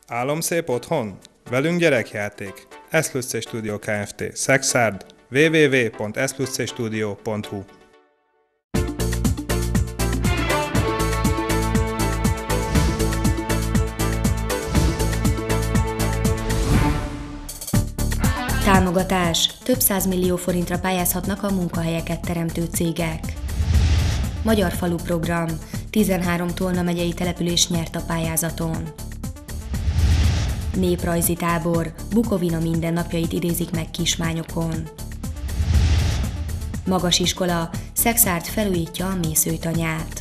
Álomszép otthon? Velünk gyerekjáték. Eszlussze Studio Kft. Szexárd. www.eszlussestudio.hu. Támogatás. Több 100 millió forintra pályázhatnak a munkahelyeket teremtő cégek. Magyar Falu Program. 13 Tolna megyei település nyert a pályázaton. Néprajzi tábor. Bukovina mindennapjait idézik meg Kismányokon. Magas iskola. Szexárd felújítja a mészőtanyát.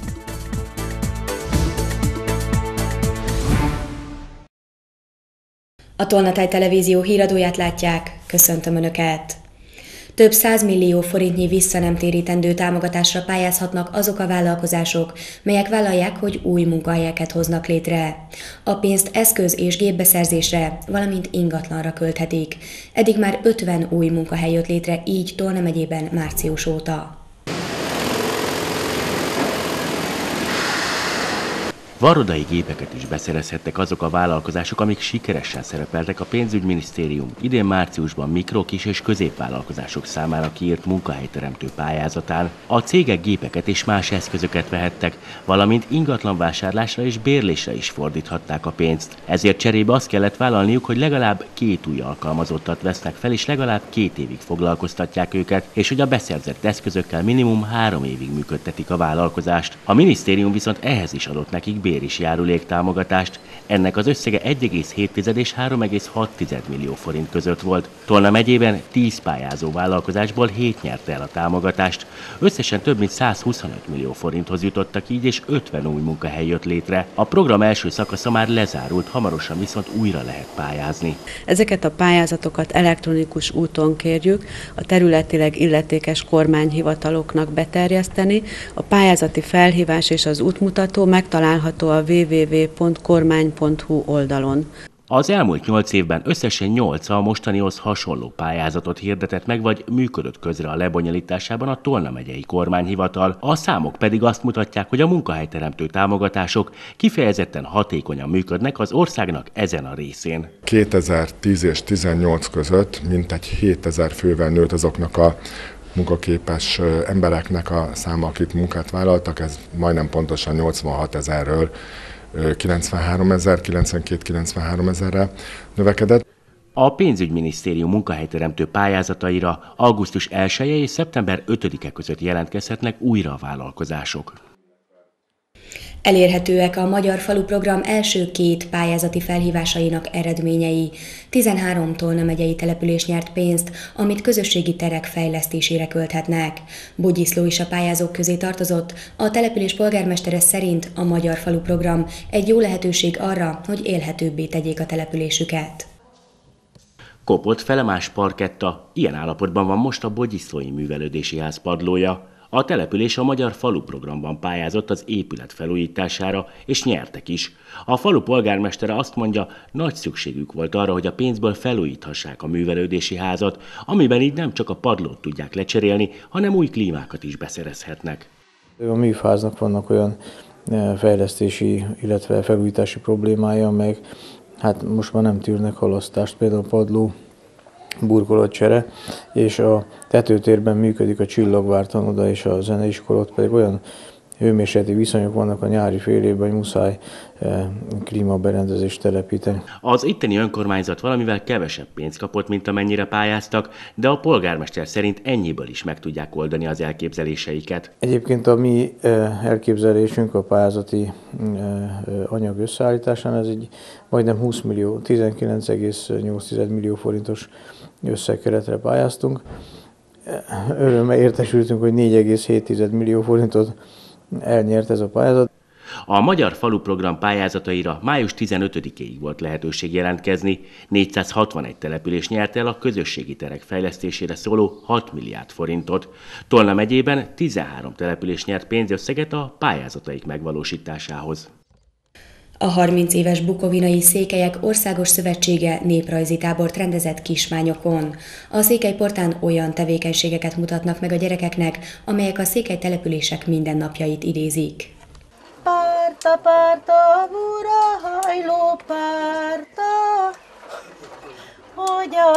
A Tolnatáj Televízió híradóját látják, köszöntöm Önöket! Több 100 millió forintnyi visszanemtérítendő támogatásra pályázhatnak azok a vállalkozások, melyek vállalják, hogy új munkahelyeket hoznak létre. A pénzt eszköz- és gépbeszerzésre, valamint ingatlanra költhetik. Eddig már 50 új munkahely jött létre így Tolna megyében március óta. Varrodai gépeket is beszerezhettek azok a vállalkozások, amik sikeresen szerepeltek a pénzügyminisztérium idén márciusban mikro-, kis- és középvállalkozások számára kiírt munkahelyteremtő pályázatán. A cégek gépeket és más eszközöket vehettek, valamint ingatlanvásárlásra és bérlésre is fordíthatták a pénzt. Ezért cserébe azt kellett vállalniuk, hogy legalább 2 új alkalmazottat vesznek fel, és legalább 2 évig foglalkoztatják őket, és hogy a beszerzett eszközökkel minimum 3 évig működtetik a vállalkozást. A minisztérium viszont ehhez is adott nekik béris járuléktámogatást. Ennek az összege 1,7 és 3,6 millió forint között volt. Tolna megyében 10 pályázó vállalkozásból 7 nyerte el a támogatást. Összesen több mint 125 millió forinthoz jutottak így, és 50 új munkahely jött létre. A program első szakasza már lezárult, hamarosan viszont újra lehet pályázni. Ezeket a pályázatokat elektronikus úton kérjük a területileg illetékes kormányhivataloknak beterjeszteni. A pályázati felhívás és az útmutató megtalálható a www.kormány.hu oldalon. Az elmúlt 8 évben összesen 8 a mostanihoz hasonló pályázatot hirdetett meg, vagy működött közre a lebonyolításában a Tolna megyei kormányhivatal. A számok pedig azt mutatják, hogy a munkahelyteremtő támogatások kifejezetten hatékonyan működnek az országnak ezen a részén. 2010 és 2018 között mintegy 7000 fővel nőtt azoknak a munkaképes embereknek a száma, akik munkát vállaltak, ez majdnem pontosan 86 000-ről 92-93 000-re növekedett. A pénzügyminisztérium munkahelyteremtő pályázataira augusztus 1-e és szeptember 5-e között jelentkezhetnek újra a vállalkozások. Elérhetőek a Magyar Falu Program első 2 pályázati felhívásainak eredményei. 13 Tolna megyei település nyert pénzt, amit közösségi terek fejlesztésére költhetnek. Bugyiszló is a pályázók közé tartozott. A település polgármestere szerint a Magyar Falu Program egy jó lehetőség arra, hogy élhetőbbé tegyék a településüket. Kopott felemás parketta, ilyen állapotban van most a Bugyiszlói Művelődési Ház padlója. A település a Magyar Falu Programban pályázott az épület felújítására, és nyertek is. A falu polgármestere azt mondja, nagy szükségük volt arra, hogy a pénzből felújíthassák a művelődési házat, amiben így nem csak a padlót tudják lecserélni, hanem új klímákat is beszerezhetnek. A műfáznak vannak olyan fejlesztési, illetve felújítási problémája, meg hát most már nem tűrnek halasztást, például a padló burkolatcsere, és a tetőtérben működik a Csillagvár tanoda és a zeneiskola, ott pedig olyan hőmérsékleti viszonyok vannak a nyári fél évben, hogy muszáj klímaberendezést telepíteni. Az itteni önkormányzat valamivel kevesebb pénzt kapott, mint amennyire pályáztak, de a polgármester szerint ennyiből is meg tudják oldani az elképzeléseiket. Egyébként a mi elképzelésünk a pályázati anyag összeállításán, ez egy majdnem 20 millió, 19,8 millió forintos összegkeretre pályáztunk. Örömmel értesültünk, hogy 4,7 millió forintot elnyert ez a pályázat. A Magyar Falu Program pályázataira május 15-éig volt lehetőség jelentkezni. 461 település nyert el a közösségi terek fejlesztésére szóló 6 milliárd forintot. Tolna megyében 13 település nyert pénzösszeget a pályázataik megvalósításához. A 30 éves Bukovinai Székelyek Országos Szövetsége néprajzi tábort rendezett Kismányokon. A Székely portán olyan tevékenységeket mutatnak meg a gyerekeknek, amelyek a székely települések mindennapjait idézik. Párta, párta, búra, hajló pár.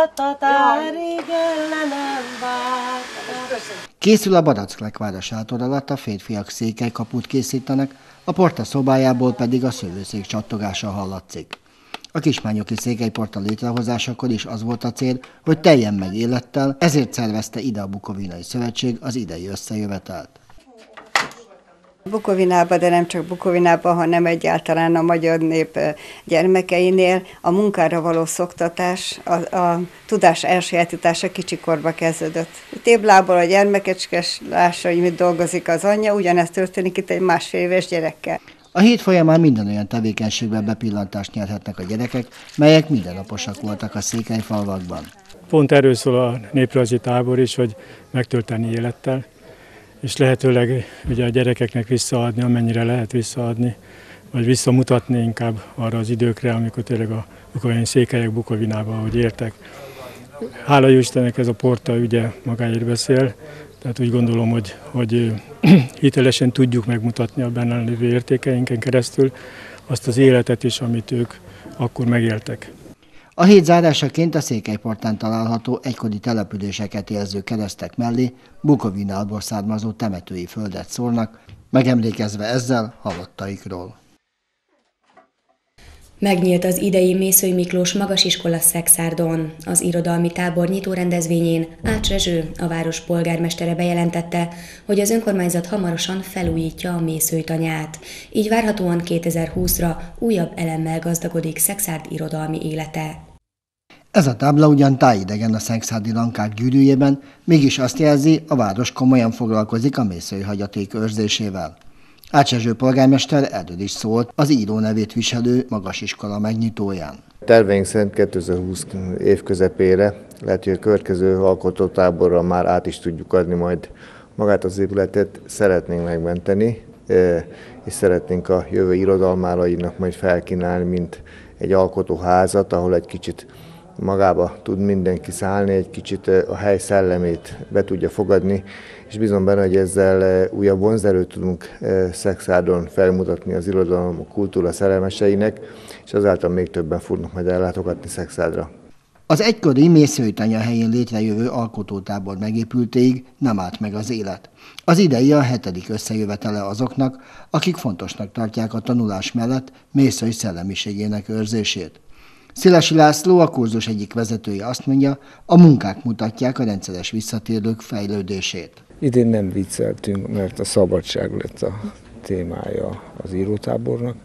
Készül a Badacklekvár sátor alatt, a férfiak székelykaput készítenek, a porta szobájából pedig a szőlőszék csattogása hallatszik. A kismányoki székelyporta létrehozásakor is az volt a cél, hogy teljen meg élettel, ezért szervezte ide a Bukovinai Szövetség az idei összejövetelt. Bukovinában, de nem csak Bukovinában, hanem egyáltalán a magyar nép gyermekeinél a munkára való szoktatás, a tudás elsajátítása kicsikorba kezdődött. Téblából a gyermekecskes lássa, hogy mit dolgozik az anyja, ugyanezt történik itt egy 1,5 éves gyerekkel. A hét folyamán minden olyan tevékenységben bepillantást nyerhetnek a gyerekek, melyek mindennaposak voltak a székelyfalvakban. Pont erről szól a néprajzi tábor is, hogy megtölteni élettel, és lehetőleg ugye a gyerekeknek visszaadni, amennyire lehet visszaadni, vagy visszamutatni inkább arra az időkre, amikor tényleg a bukovinai székelyek Bukovinába, ahogy értek. Hála jó Istennek ez a porta ugye magáért beszél, tehát úgy gondolom, hogy hitelesen tudjuk megmutatni a benne lévő értékeinken keresztül azt az életet is, amit ők akkor megéltek. A hét zárásaként a Székelyportán található egykori településeket jelző keresztek mellé Bukovinából származó temetői földet szórnak, megemlékezve ezzel halottaikról. Megnyílt az idei Mészöly Miklós Magasiskola Szekszárdon. Az irodalmi tábor nyitó rendezvényén Ács Rezső, a város polgármestere bejelentette, hogy az önkormányzat hamarosan felújítja a Mészöly tanyát. Így várhatóan 2020-ra újabb elemmel gazdagodik Szekszárd irodalmi élete. Ez a tábla ugyan tájidegen a szekszárdi lankák gyűrűjében, mégis azt jelzi, a város komolyan foglalkozik a Mészöly hagyaték őrzésével. Ács Rezső polgármester erről is szólt az író nevét viselő magasiskola megnyitóján. Terveink szerint 2020 év közepére lehet, hogy a következő alkotótáborra már át is tudjuk adni majd magát az épületet, szeretnénk megmenteni, és szeretnénk a jövő irodalmárainak majd felkínálni, mint egy alkotóházat, ahol egy kicsit magába tud mindenki szállni, egy kicsit a hely szellemét be tudja fogadni, és bízom benne, hogy ezzel újabb vonzerőt tudunk Szekszárdon felmutatni az irodalom, a kultúra szerelmeseinek, és azáltal még többen fognak majd ellátogatni Szekszárdra. Az egykori Mészöly tanya helyén létrejövő alkotótábor megépültéig nem állt meg az élet. Az idei a 7. összejövetele azoknak, akik fontosnak tartják a tanulás mellett Mészöly szellemiségének őrzését. Szilasi László, a kurzus egyik vezetője azt mondja, a munkák mutatják a rendszeres visszatérők fejlődését. Idén nem vicceltünk, mert a szabadság lett a témája az írótábornak.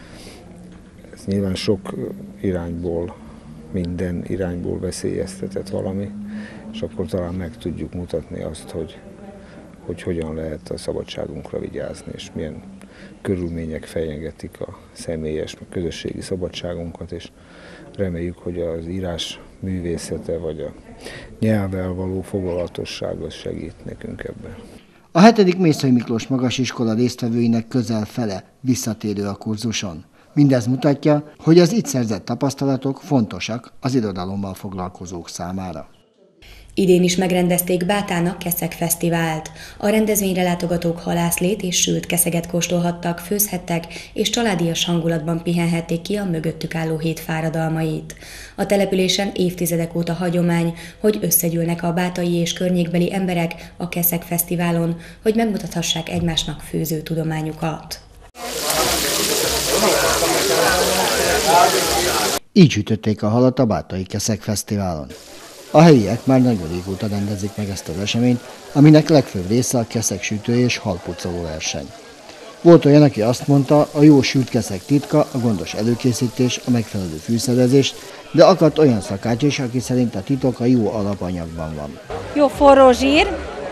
Ez nyilván sok irányból, minden irányból veszélyeztetett valami, és akkor talán meg tudjuk mutatni azt, hogy hogyan lehet a szabadságunkra vigyázni, és milyen körülmények fenyegetik a személyes, közösségi szabadságunkat, és reméljük, hogy az írás művészete vagy a nyelvvel való foglalatosság az segít nekünk ebben. A 7. Mészöly Miklós Magasiskola résztvevőinek közel fele visszatérő a kurzuson. Mindez mutatja, hogy az itt szerzett tapasztalatok fontosak az irodalommal foglalkozók számára. Idén is megrendezték Bátán a Keszeg Fesztivált. A rendezvényre látogatók halászlét és sült keszeget kóstolhattak, főzhettek és családias hangulatban pihenhették ki a mögöttük álló hét fáradalmait. A településen évtizedek óta hagyomány, hogy összegyűlnek a bátai és környékbeli emberek a Keszeg Fesztiválon, hogy megmutathassák egymásnak főző tudományukat. Így sütötték a halat a Bátai Keszeg Fesztiválon. A helyiek már nagyon régóta rendezik meg ezt az eseményt, aminek legfőbb része a keszegsütő és halpucoló verseny. Volt olyan, aki azt mondta, a jó sült keszeg titka a gondos előkészítés, a megfelelő fűszerezés, de akadt olyan szakács is, aki szerint a titok a jó alapanyagban van. Jó forró zsír,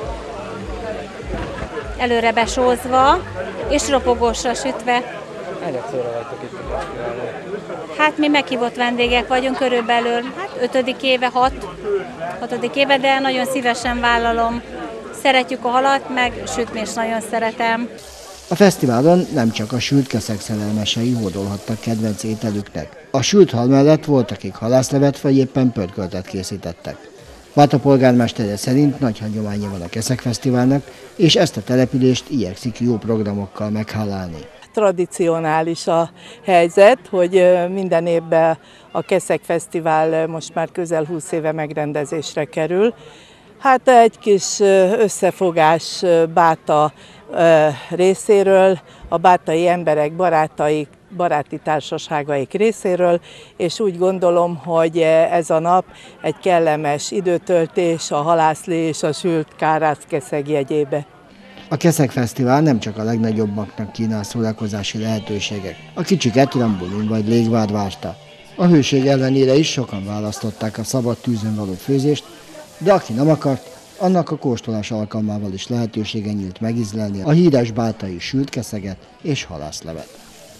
előre besózva és ropogósra sütve. Hányadszorra vagytok itt a fesztiválon? Hát mi meghívott vendégek vagyunk, körülbelül 5. éve, 6. éve, de nagyon szívesen vállalom. Szeretjük a halat, meg sütni is nagyon szeretem. A fesztiválon nem csak a sült keszeg szerelmesei hódolhattak kedvenc ételüknek. A sült hal mellett volt, akik halászlevet vagy éppen pörköltet készítettek. Báta polgármestere szerint nagy hagyománya van a Keszeg Fesztiválnak, és ezt a települést igyekszik jó programokkal meghálálni. tradicionális a helyzet, hogy minden évben a Keszeg Fesztivál most már közel 20 éve megrendezésre kerül. Hát egy kis összefogás Báta részéről, a bátai emberek, baráti társaságaik részéről, és úgy gondolom, hogy ez a nap egy kellemes időtöltés a halászlé és a sült kárászkeszeg jegyébe. A Keszeg Fesztivál nem csak a legnagyobbaknak kínál szórakozási lehetőségek. A kicsiket trambolin vagy légvár várta. A hőség ellenére is sokan választották a szabad tűzön való főzést, de aki nem akart, annak a kóstolás alkalmával is lehetősége nyílt megízlelni a híres bátai sült keszeget és halászlevet.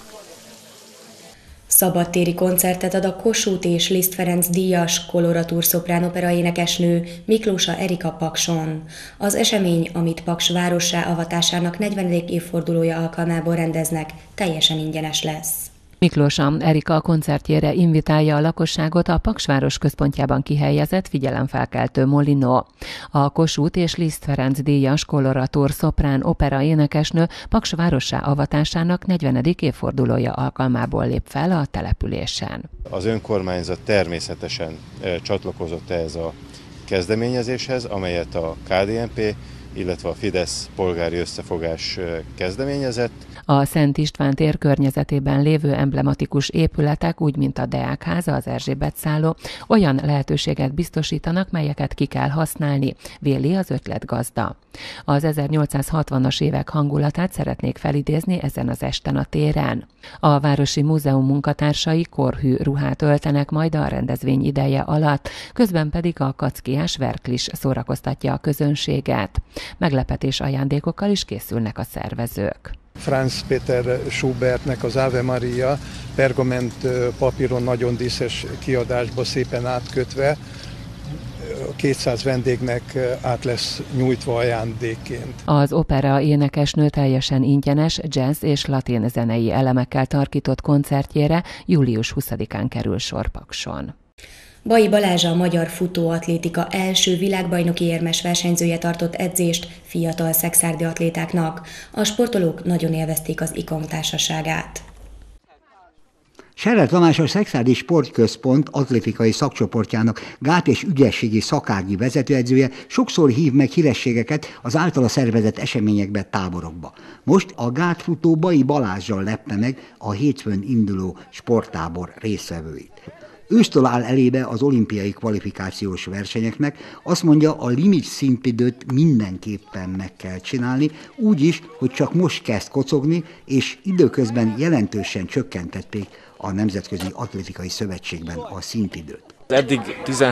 Szabadtéri koncertet ad a Kossuth és Liszt Ferenc díjas koloratúr szoprán opera énekesnő Miklósa Erika Pakson. Az esemény, amit Paks várossá avatásának 40. évfordulója alkalmából rendeznek, teljesen ingyenes lesz. Miklósa Erika a koncertjére invitálja a lakosságot a Paksváros központjában kihelyezett figyelemfelkeltő Molino. A Kossuth és Liszt Ferenc díjas koloratúr szoprán opera énekesnő Paks várossá avatásának 40. évfordulója alkalmából lép fel a településen. Az önkormányzat természetesen csatlakozott ehhez a kezdeményezéshez, amelyet a KDNP, illetve a Fidesz polgári összefogás kezdeményezett. A Szent István tér környezetében lévő emblematikus épületek, úgy mint a Deák háza, az Erzsébet szálló, olyan lehetőséget biztosítanak, melyeket ki kell használni, véli az ötletgazda. Az 1860-as évek hangulatát szeretnék felidézni ezen az esten a téren. A Városi Múzeum munkatársai korhű ruhát öltenek majd a rendezvény ideje alatt, közben pedig a kackiás verklis szórakoztatja a közönséget. Meglepetés ajándékokkal is készülnek a szervezők. Franz Peter Schubertnek az Ave Maria pergament papíron nagyon díszes kiadásba szépen átkötve 200 vendégnek át lesz nyújtva ajándékként. Az opera énekesnő teljesen ingyenes jazz és latin zenei elemekkel tarkított koncertjére július 20-án kerül sor Pakson. Bai Balázs a magyar futóatlétika első világbajnoki érmes versenyzője tartott edzést fiatal szekszárdi atlétáknak. A sportolók nagyon élvezték az IKOM társaságát. Serer Tamás a Szekszárdi Sportközpont atlétikai szakcsoportjának gát- és ügyességi szakági vezetőedzője sokszor hív meg hírességeket az általa szervezett eseményekbe, táborokba. Most a gátfutó Bai Balázsral lepte meg a hétfőn induló sporttábor résztvevőit. Ősztől áll elébe az olimpiai kvalifikációs versenyeknek, azt mondja, a limit szintidőt mindenképpen meg kell csinálni, úgy is, hogy csak most kezd kocogni, és időközben jelentősen csökkentették a Nemzetközi Atlétikai Szövetségben a szintidőt. Eddig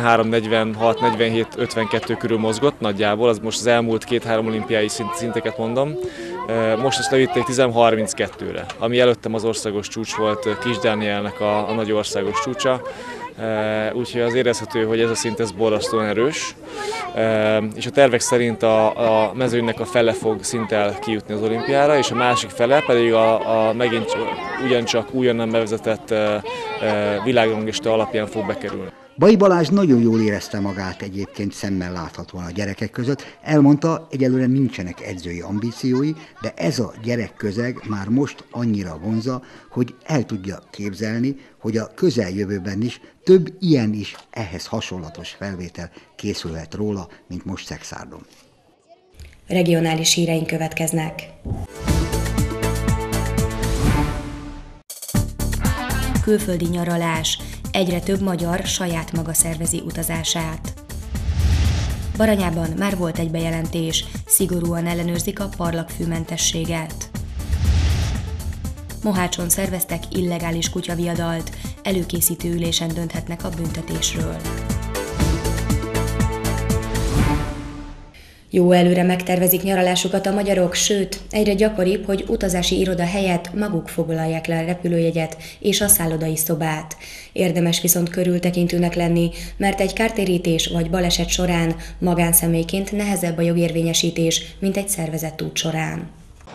13:46-47:52 körül mozgott nagyjából, az most az elmúlt 2-3 olimpiai szinteket mondom. Most ezt levitték 13:32-re, ami előttem az országos csúcs volt, Kis Dánielnek a nagy országos csúcsa. Úgyhogy az érezhető, hogy ez a szint ez borzasztóan erős, és a tervek szerint a mezőnynek a fele fog szinttel kijutni az olimpiára, és a másik fele pedig megint ugyancsak újonnan bevezetett világranglista alapján fog bekerülni. Bai Balázs nagyon jól érezte magát egyébként szemmel láthatóan a gyerekek között. Elmondta, egyelőre nincsenek edzői ambíciói, de ez a gyerekközeg már most annyira vonza, hogy el tudja képzelni, hogy a közeljövőben is több ilyen is ehhez hasonlatos felvétel készülhet róla, mint most Szekszárdon. Regionális híreink következnek. Külföldi nyaralás. Egyre több magyar saját maga szervezi utazását. Baranyában már volt egy bejelentés, szigorúan ellenőrzik a parlagfűmentességet. Mohácson szerveztek illegális kutyaviadalt, előkészítő ülésen dönthetnek a büntetésről. Jó előre megtervezik nyaralásukat a magyarok, sőt, egyre gyakoribb, hogy utazási iroda helyett maguk foglalják le a repülőjegyet és a szállodai szobát. Érdemes viszont körültekintőnek lenni, mert egy kártérítés vagy baleset során magánszemélyként nehezebb a jogérvényesítés, mint egy szervezett út során.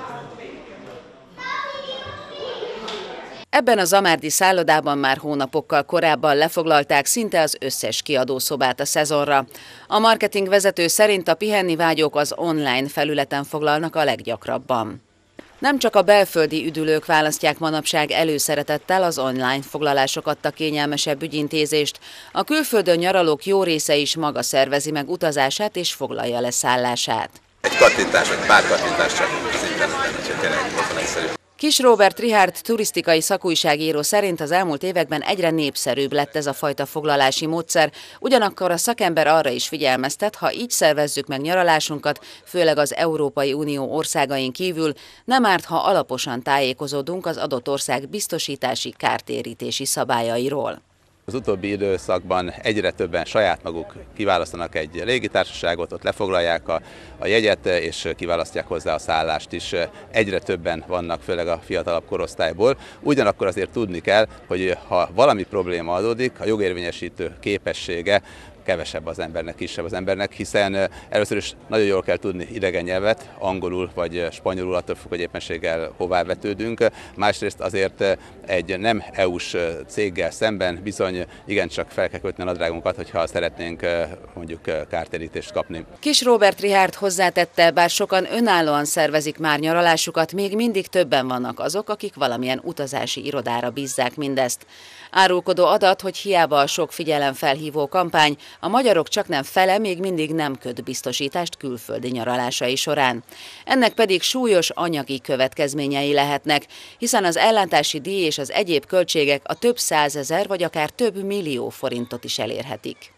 Ebben a zamárdi szállodában már hónapokkal korábban lefoglalták szinte az összes kiadószobát a szezonra. A marketing vezető szerint a pihenni vágyók az online felületen foglalnak a leggyakrabban. Nem csak a belföldi üdülők választják manapság előszeretettel az online foglalások adta kényelmesebb ügyintézést. A külföldön nyaralók jó része is maga szervezi meg utazását és foglalja le szállását. Egy kattintás, vagy pár kattintás csak az interneten, úgyhogy tényleg nagyon egyszerű. Kis Róbert Richárd turisztikai szakújságíró szerint az elmúlt években egyre népszerűbb lett ez a fajta foglalási módszer, ugyanakkor a szakember arra is figyelmeztet, ha így szervezzük meg nyaralásunkat, főleg az Európai Unió országain kívül, nem árt, ha alaposan tájékozódunk az adott ország biztosítási, kártérítési szabályairól. Az utóbbi időszakban egyre többen saját maguk kiválasztanak egy légitársaságot, ott lefoglalják a jegyet, és kiválasztják hozzá a szállást is. Egyre többen vannak, főleg a fiatalabb korosztályból. Ugyanakkor azért tudni kell, hogy ha valami probléma adódik, a jogérvényesítő képessége kevesebb az embernek, kisebb az embernek, hiszen először is nagyon jól kell tudni idegen nyelvet, angolul vagy spanyolul, attól függ, hogy éppenséggel hová vetődünk. Másrészt azért egy nem EU-s céggel szemben bizony igencsak fel kell kötni a nadrágunkat, hogyha szeretnénk mondjuk kártérítést kapni. Kis Róbert Richárd hozzátette, bár sokan önállóan szervezik már nyaralásukat, még mindig többen vannak azok, akik valamilyen utazási irodára bízzák mindezt. Árulkodó adat, hogy hiába a sok figyelemfelhívó kampány, a magyarok csaknem fele még mindig nem köt biztosítást külföldi nyaralásai során. Ennek pedig súlyos anyagi következményei lehetnek, hiszen az ellátási díj és az egyéb költségek a több százezer vagy akár több millió forintot is elérhetik.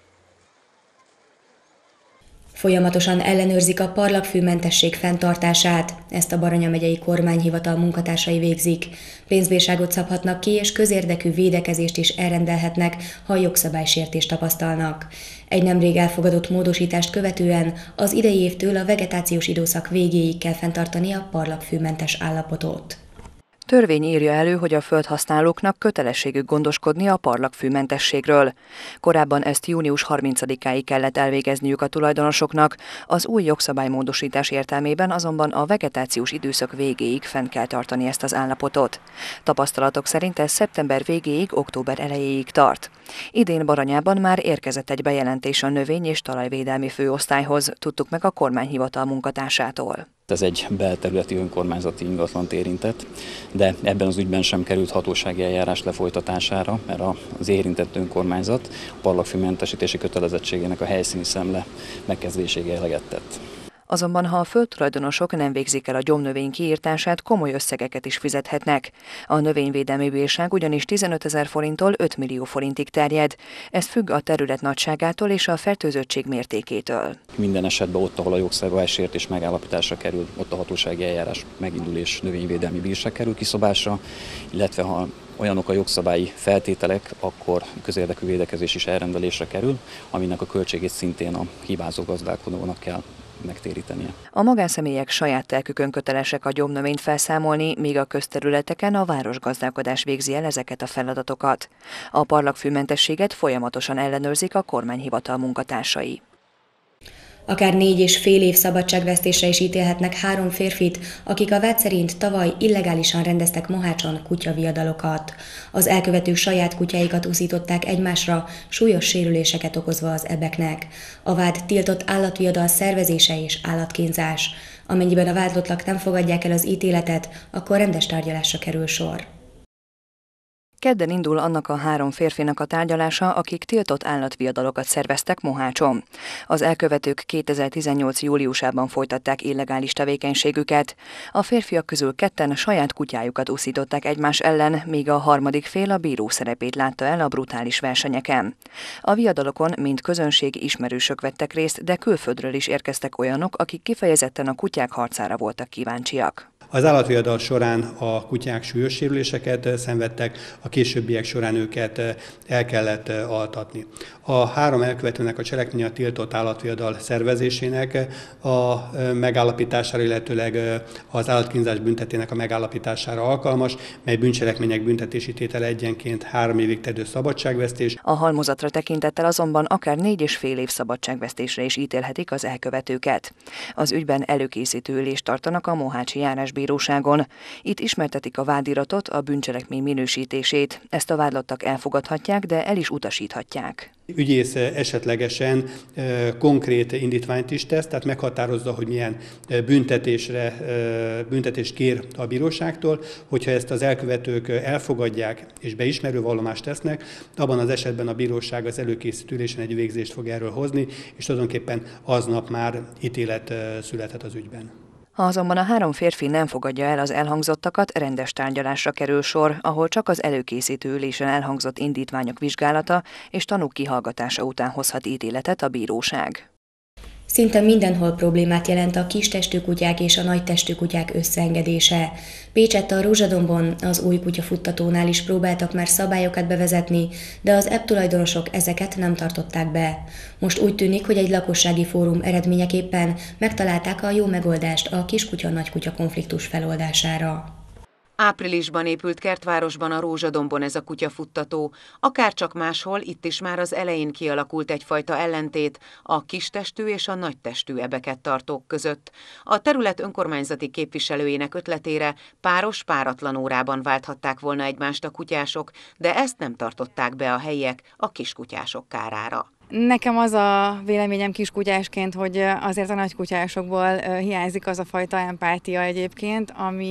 Folyamatosan ellenőrzik a parlagfűmentesség fenntartását, ezt a Baranya megyei kormányhivatal munkatársai végzik. Pénzbírságot szabhatnak ki, és közérdekű védekezést is elrendelhetnek, ha jogszabálysértést tapasztalnak. Egy nemrég elfogadott módosítást követően az idei évtől a vegetációs időszak végéig kell fenntartani a parlagfűmentes állapotot. Törvény írja elő, hogy a földhasználóknak kötelességük gondoskodni a parlagfűmentességről. Korábban ezt június 30-áig kellett elvégezniük a tulajdonosoknak, az új jogszabálymódosítás értelmében azonban a vegetációs időszak végéig fenn kell tartani ezt az állapotot. Tapasztalatok szerint ez szeptember végéig, október elejéig tart. Idén Baranyában már érkezett egy bejelentés a növény- és talajvédelmi főosztályhoz, tudtuk meg a kormányhivatal munkatársától. Ez egy belterületi önkormányzati ingatlant érintett, de ebben az ügyben sem került hatósági eljárás lefolytatására, mert az érintett önkormányzat a parlagfűmentesítési kötelezettségének a helyszíni szemle megkezdéséig eleget tett. Azonban, ha a földtulajdonosok nem végzik el a gyomnövény kiírtását, komoly összegeket is fizethetnek. A növényvédelmi bírság ugyanis 15 000 forinttól 5 millió forintig terjed. Ez függ a terület nagyságától és a fertőzöttség mértékétől. Minden esetben ott, ahol a jogszabálysértés megállapításra kerül, ott a hatósági eljárás megindul és növényvédelmi bírság kerül kiszabásra, illetve ha olyanok a jogszabályi feltételek, akkor közérdekű védekezés is elrendelésre kerül, aminek a költségét szintén a hibázó gazdálkodónak kell megtérítenie. A magánszemélyek saját telkükön kötelesek a gyomnövényt felszámolni, míg a közterületeken a városgazdálkodás végzi el ezeket a feladatokat. A parlagfűmentességet folyamatosan ellenőrzik a kormányhivatal munkatársai. Akár 4,5 év szabadságvesztésre is ítélhetnek 3 férfit, akik a vád szerint tavaly illegálisan rendeztek Mohácson kutyaviadalokat. Az elkövetők saját kutyáikat uszították egymásra, súlyos sérüléseket okozva az ebeknek. A vád tiltott állatviadal szervezése és állatkínzás. Amennyiben a vádlottak nem fogadják el az ítéletet, akkor rendes tárgyalásra kerül sor. Kedden indul annak a 3 férfinak a tárgyalása, akik tiltott állatviadalokat szerveztek Mohácson. Az elkövetők 2018. júliusában folytatták illegális tevékenységüket. A férfiak közül 2 saját kutyájukat uszították egymás ellen, míg a harmadik fél a bíró szerepét látta el a brutális versenyeken. A viadalokon mind közönség, ismerősök vettek részt, de külföldről is érkeztek olyanok, akik kifejezetten a kutyák harcára voltak kíváncsiak. Az állatviadal során a kutyák súlyos sérüléseket szenvedtek, a későbbiek során őket el kellett altatni. A 3 elkövetőnek a cselekménye a tiltott állatviadal szervezésének a megállapítására, illetőleg az állatkínzás büntetének a megállapítására alkalmas, mely bűncselekmények büntetési tétele egyenként 3 évig terjedő szabadságvesztés. A halmozatra tekintettel azonban akár 4,5 év szabadságvesztésre is ítélhetik az elkövetőket. Az ügyben előkészítő ülést tartanak a mohácsi járásbíróságon bíróságon. Itt ismertetik a vádiratot, a bűncselekmény minősítését. Ezt a vádlottak elfogadhatják, de el is utasíthatják. Ügyész esetlegesen konkrét indítványt is tesz, tehát meghatározza, hogy milyen büntetést kér a bíróságtól. Hogyha ezt az elkövetők elfogadják és beismerő vallomást tesznek, abban az esetben a bíróság az előkészítő ülésen egy végzést fog erről hozni, és tulajdonképpen aznap már ítélet születhet az ügyben. Ha azonban a 3 férfi nem fogadja el az elhangzottakat, rendes tárgyalásra kerül sor, ahol csak az előkészítő ülésen elhangzott indítványok vizsgálata és tanúk kihallgatása után hozhat ítéletet a bíróság. Szinte mindenhol problémát jelent a kistestű kutyák és a nagytestű kutyák összeengedése. Pécsett a Rózsadombon az új kutyafuttatónál is próbáltak már szabályokat bevezetni, de az app tulajdonosok ezeket nem tartották be. Most úgy tűnik, hogy egy lakossági fórum eredményeképpen megtalálták a jó megoldást a kiskutya-nagykutya konfliktus feloldására. Áprilisban épült Kertvárosban a Rózsadombon ez a kutyafuttató. Akárcsak máshol, itt is már az elején kialakult egyfajta ellentét a kistestű és a nagytestű ebeket tartók között. A terület önkormányzati képviselőjének ötletére páros-páratlan órában válthatták volna egymást a kutyások, de ezt nem tartották be a helyiek a kiskutyások kárára. Nekem az a véleményem kiskutyásként, hogy azért a nagykutyásokból hiányzik az a fajta empátia egyébként,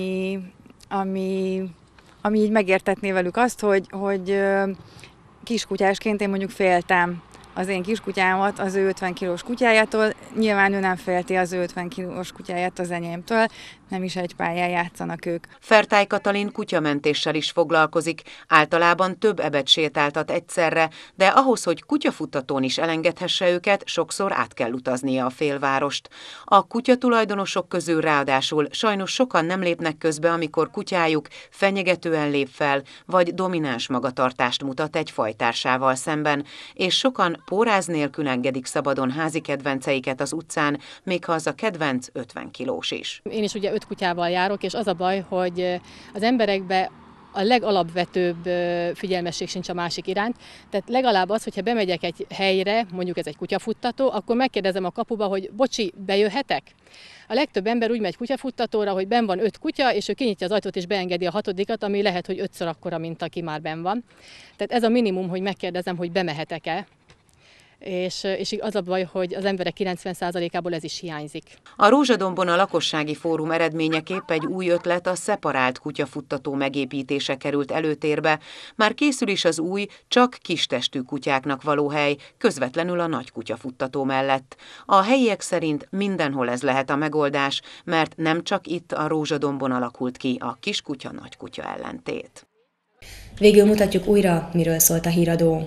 ami így megértetné velük azt, hogy kiskutyásként én mondjuk féltem az én kiskutyámat az ő 50 kilós kutyájától, nyilván ő nem félti az ő 50 kilós kutyáját az enyémtől, nem is egy pályán játszanak ők. Fertály Katalin kutyamentéssel is foglalkozik, általában több ebet sétáltat egyszerre, de ahhoz, hogy kutyafuttatón is elengedhesse őket, sokszor át kell utaznia a félvárost. A kutyatulajdonosok közül ráadásul sajnos sokan nem lépnek közbe, amikor kutyájuk fenyegetően lép fel, vagy domináns magatartást mutat egy fajtársával szemben, és sokan póráz nélkül engedik szabadon házi kedvenceiket az utcán, még ha az a kedvenc 50 kilós is. Én is ugye 5 kutyával járok, és az a baj, hogy az emberekbe a legalapvetőbb figyelmesség sincs a másik iránt. Tehát legalább az, hogyha bemegyek egy helyre, mondjuk ez egy kutyafuttató, akkor megkérdezem a kapuba, hogy bocsi, bejöhetek? A legtöbb ember úgy megy kutyafuttatóra, hogy benn van 5 kutya, és ő kinyitja az ajtót és beengedi a 6-dikat, ami lehet, hogy 5-ször akkora, mint aki már benn van. Tehát ez a minimum, hogy megkérdezem, hogy bemehetek-e. És az a baj, hogy az emberek 90%-ából ez is hiányzik. A Rózsadombon a lakossági fórum eredményeképp egy új ötlet, a szeparált kutyafuttató megépítése került előtérbe. Már készül is az új, csak kistestű kutyáknak való hely, közvetlenül a nagy kutyafuttató mellett. A helyiek szerint mindenhol ez lehet a megoldás, mert nem csak itt a Rózsadombon alakult ki a kiskutya-nagykutya ellentét. Végül mutatjuk újra, miről szólt a híradó.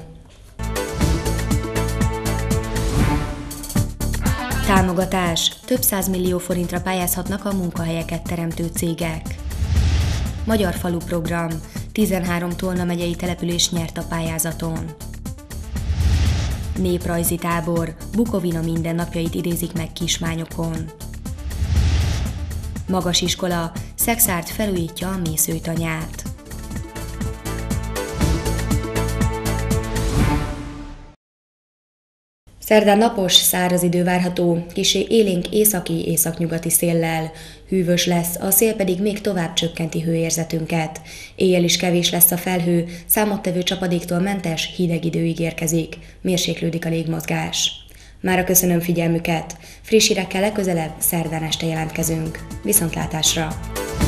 Támogatás. Több 100 millió forintra pályázhatnak a munkahelyeket teremtő cégek. Magyar falu program. 13 Tolna megyei település nyert a pályázaton. Néprajzi tábor. Bukovina mindennapjait idézik meg Kismányokon. Magas iskola. Szexárd felújítja a mészőtanyát. Szerdán napos, száraz idő várható, kissé élénk északi-északnyugati széllel. Hűvös lesz, a szél pedig még tovább csökkenti hőérzetünket. Éjjel is kevés lesz a felhő, számottevő csapadéktól mentes, hideg idő ígérkezik. Mérséklődik a légmozgás. Mára köszönöm figyelmüket. Friss hírekkel legközelebb szerdán este jelentkezünk. Viszontlátásra!